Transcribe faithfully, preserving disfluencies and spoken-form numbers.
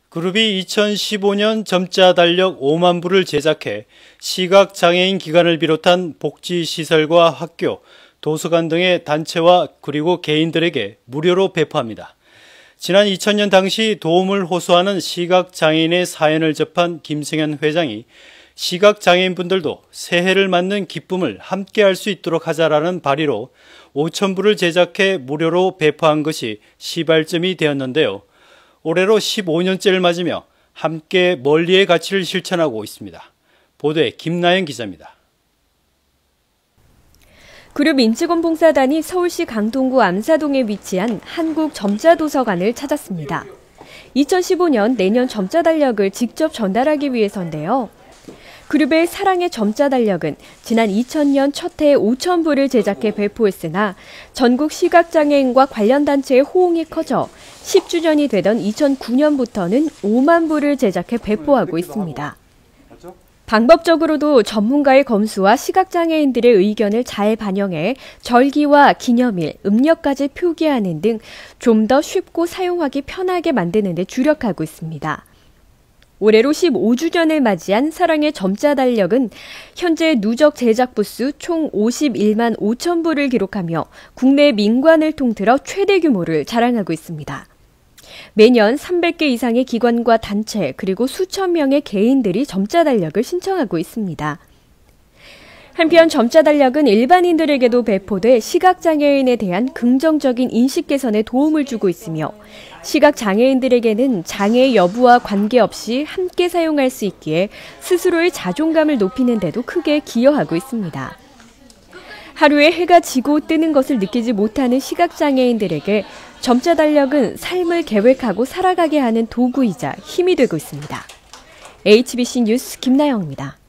그룹이 이천십오 년 점자 달력 오만 부를 제작해 시각장애인 기관을 비롯한 복지시설과 학교, 도서관 등의 단체와 그리고 개인들에게 무료로 배포합니다. 지난 이천 년 당시 도움을 호소하는 시각장애인의 사연을 접한 김승현 회장이 시각장애인분들도 새해를 맞는 기쁨을 함께할 수 있도록 하자라는 발의로 오천 부를 제작해 무료로 배포한 것이 시발점이 되었는데요. 올해로 십오 년째를 맞으며 함께 멀리의 가치를 실천하고 있습니다. 보도에 김나연 기자입니다. 그룹 인치곤 봉사단이 서울시 강동구 암사동에 위치한 한국점자도서관을 찾았습니다. 이천십오 년 내년 점자 달력을 직접 전달하기 위해서인데요. 그룹의 사랑의 점자 달력은 지난 이천 년 첫 해에 오천 부를 제작해 배포했으나 전국 시각장애인과 관련 단체의 호응이 커져 십 주년이 되던 이천구 년부터는 오만 부를 제작해 배포하고 있습니다. 방법적으로도 전문가의 검수와 시각장애인들의 의견을 잘 반영해 절기와 기념일, 음력까지 표기하는 등 좀 더 쉽고 사용하기 편하게 만드는 데 주력하고 있습니다. 올해로 십오 주년을 맞이한 사랑의 점자 달력은 현재 누적 제작 부수 총 오십일만 오천 부를 기록하며 국내 민관을 통틀어 최대 규모를 자랑하고 있습니다. 매년 삼백 개 이상의 기관과 단체 그리고 수천 명의 개인들이 점자 달력을 신청하고 있습니다. 한편 점자 달력은 일반인들에게도 배포돼 시각장애인에 대한 긍정적인 인식 개선에 도움을 주고 있으며 시각장애인들에게는 장애 여부와 관계없이 함께 사용할 수 있기에 스스로의 자존감을 높이는 데도 크게 기여하고 있습니다. 하루에 해가 지고 뜨는 것을 느끼지 못하는 시각장애인들에게 점자 달력은 삶을 계획하고 살아가게 하는 도구이자 힘이 되고 있습니다. 에이치비씨 뉴스 김나영입니다.